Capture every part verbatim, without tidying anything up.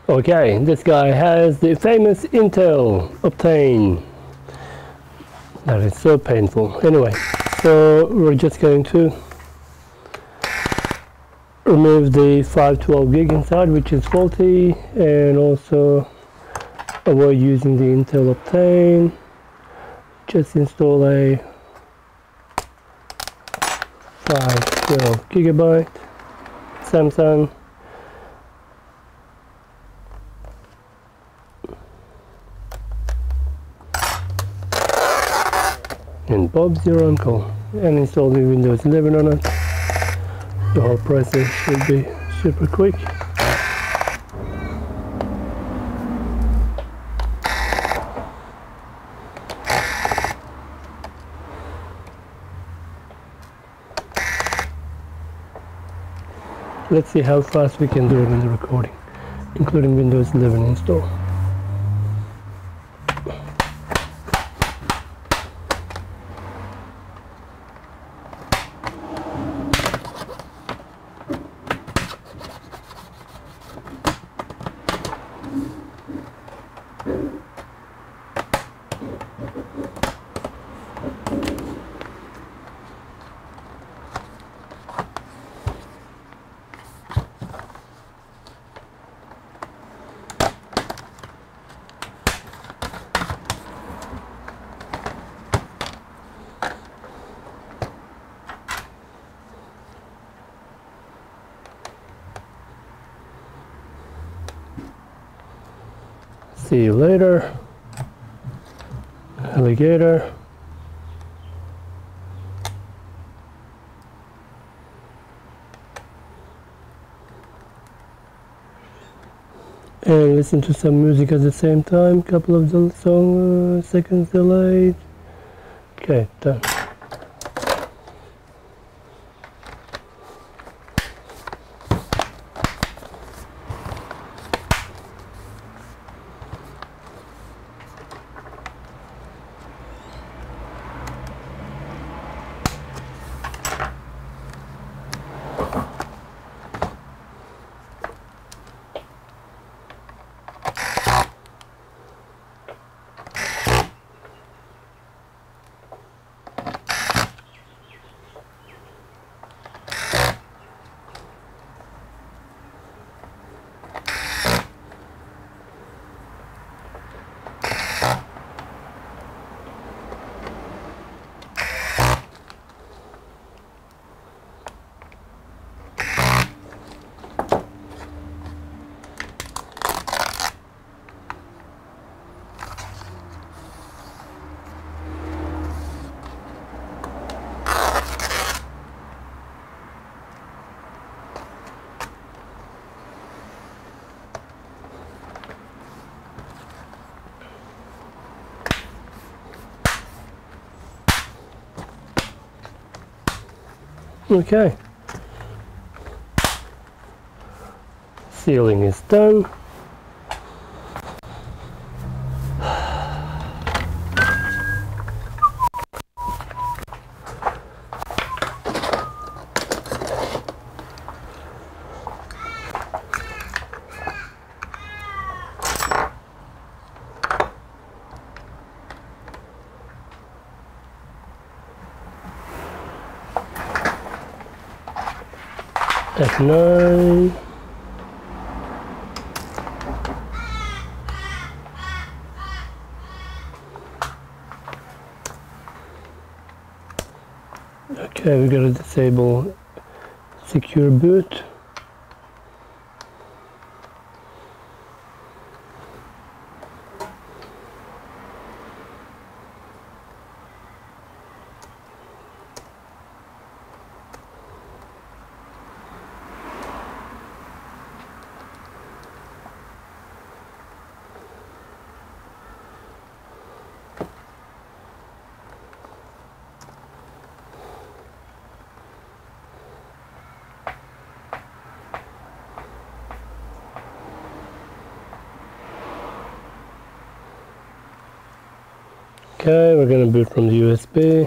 Okay, this guy has the famous Intel Optane. That is so painful. Anyway, so we're just going to remove the five twelve gig inside, which is faulty, and also avoid using the Intel Optane. Just install a five twelve gigabyte Samsung. And Bob's your uncle, and install the Windows eleven on it. The whole process should be super quick. Let's see how fast we can do it in the recording, including Windows eleven install. See you later, alligator. And listen to some music at the same time, couple of the song uh, seconds delayed. Okay, done. Okay, sealing is done. F nine. Okay, we gotta disable secure boot. Okay, we're going to boot from the U S B.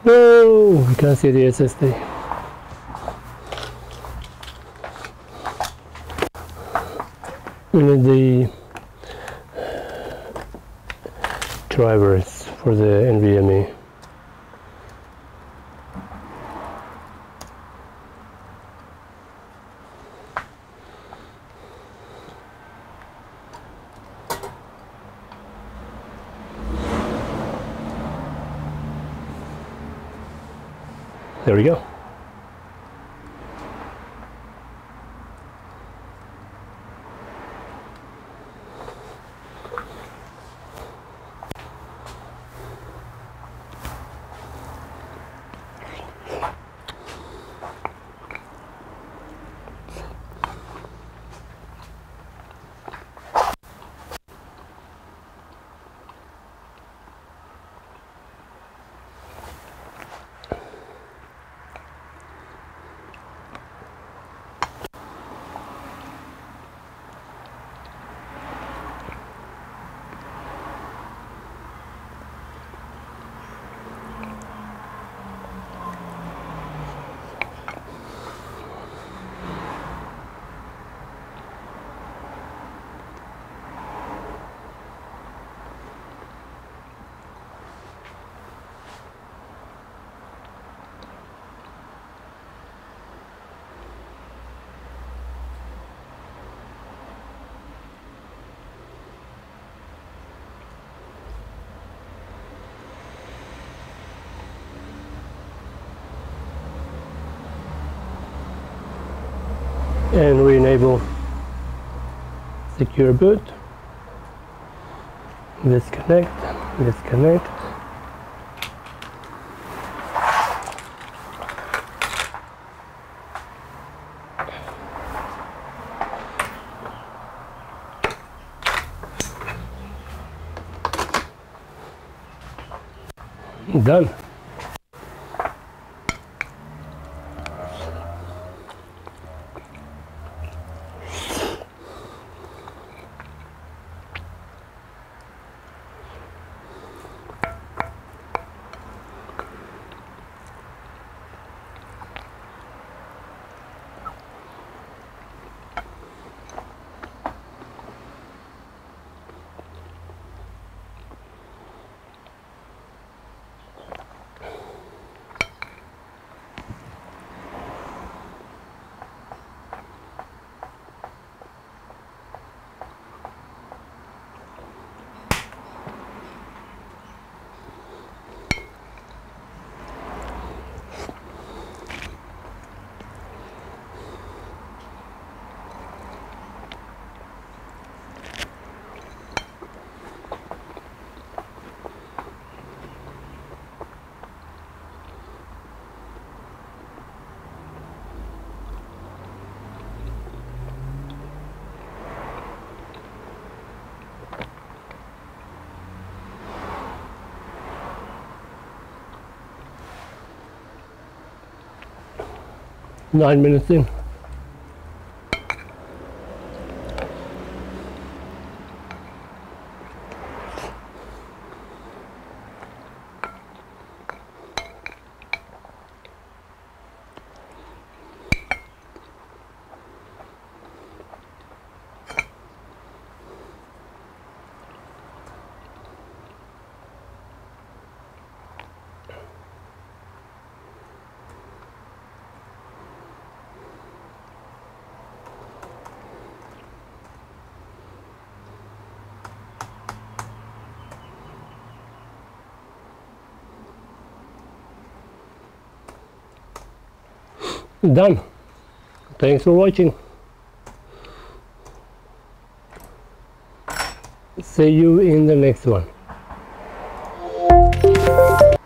No, we can't see the S S D. We need the drivers for the NVMe. There we go. And we enable secure boot. Disconnect, disconnect. Done. Nine minutes in. Done. Thanks for watching. See you in the next one.